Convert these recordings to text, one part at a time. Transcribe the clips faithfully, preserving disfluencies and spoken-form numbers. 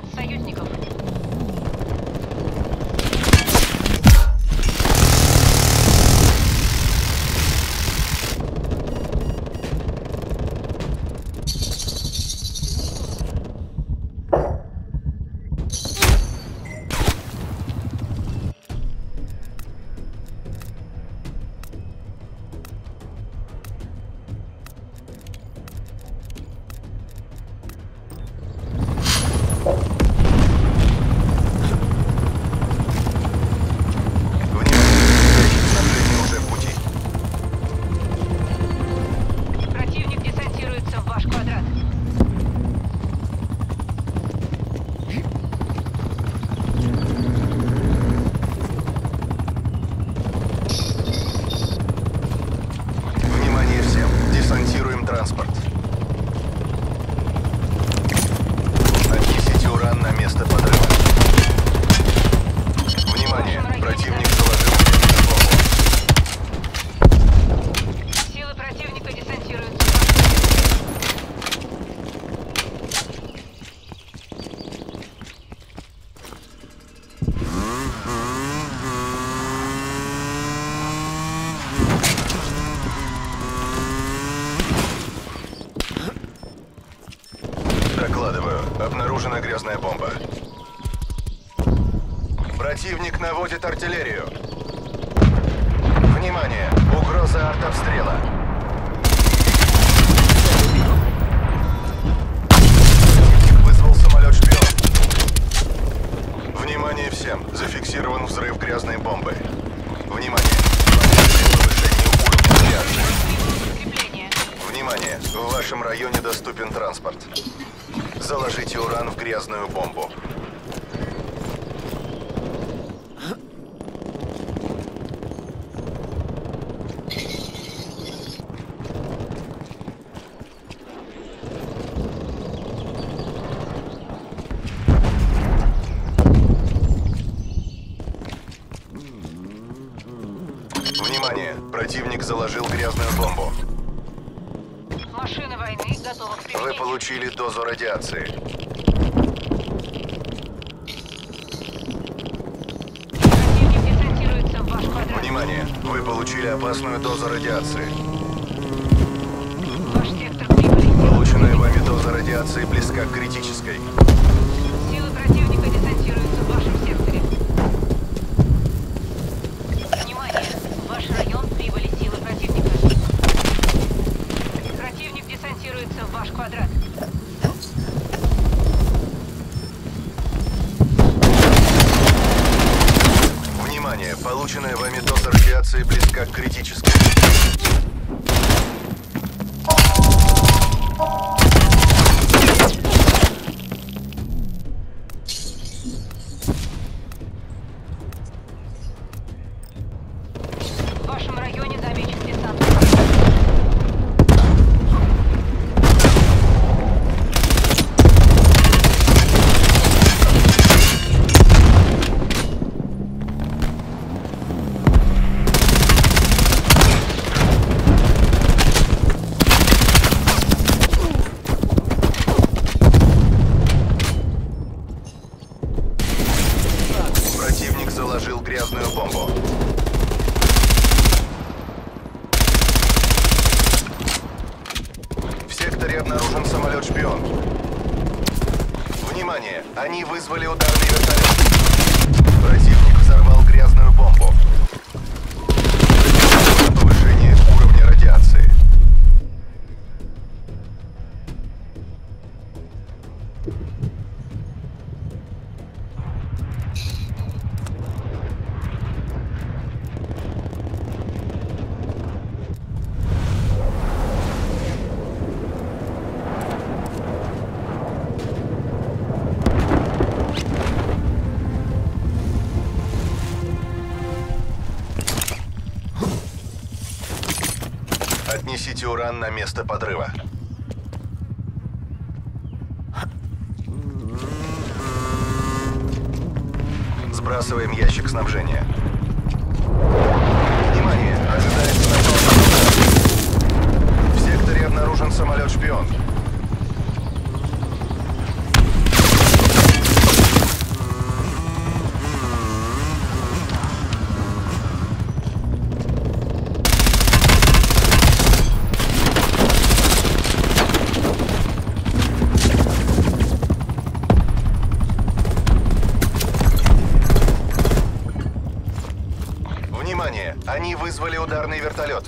союзников. Обнаружена грязная бомба. Противник наводит артиллерию. Внимание! Угроза артобстрела. Противник вызвал самолет-шпион. Внимание всем! Зафиксирован взрыв грязной бомбы. Внимание! Повышение уровня заряда. Внимание! В вашем районе доступен транспорт. Заложите уран в грязную бомбу. Внимание! Противник заложил грязную бомбу. Машина войны готова к применению. Вы получили дозу радиации. Противник десантируется в ваш квадрат. Внимание! Вы получили опасную дозу радиации. Ваш сектор прибыли. Полученная вами доза радиации близка к критической. Силы противника десантируются в вашем секторе. Внимание! В ваш район прибыли силы противника. Противник десантируется в ваш квадрат. Внимание! Полученная вами доза радиации близка к критической. В вашем районе замечен десант. Противник заложил грязную бомбу. В секторе обнаружен самолет-шпион. Внимание! Они вызвали ударный вертолет. Противник взорвал грязную бомбу. Повышение уровня радиации. Отнесите уран на место подрыва. Сбрасываем ящик снабжения. Внимание! Ожидается напал. В секторе обнаружен самолет-шпион. Они вызвали ударный вертолет.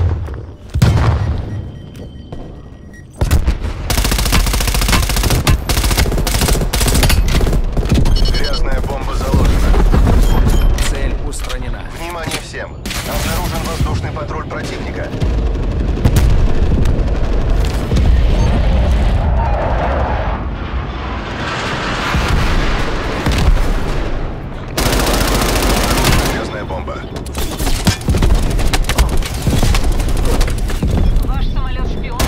Грязная бомба заложена. Цель устранена. Внимание всем! Обнаружен воздушный патруль противника. Грязная бомба. Ваш самолет-шпион.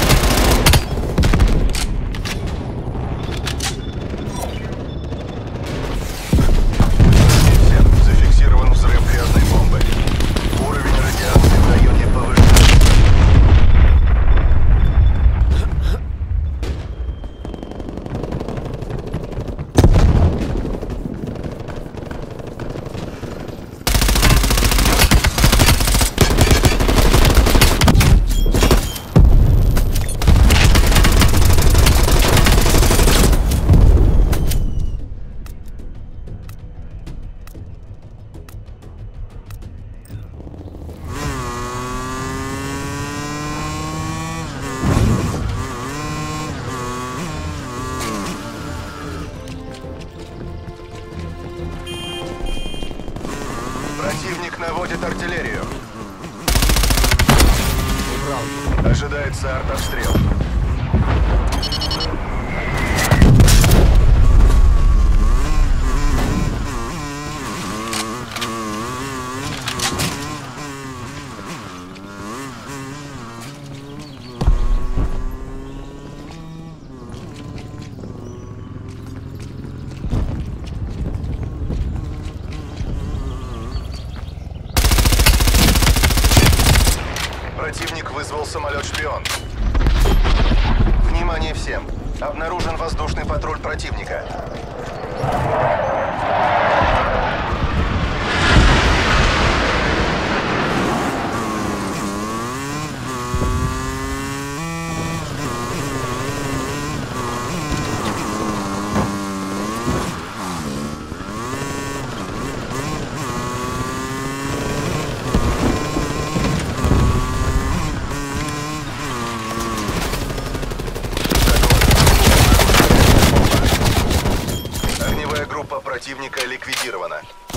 Всем зафиксирован взрыв грязной бомбы. Уровень радиации в районе повышен. Противник наводит артиллерию. Убрал. Ожидается артобстрел. Противник вызвал самолет-шпион. Внимание всем! Обнаружен воздушный патруль противника. Огневая группа противника ликвидирована.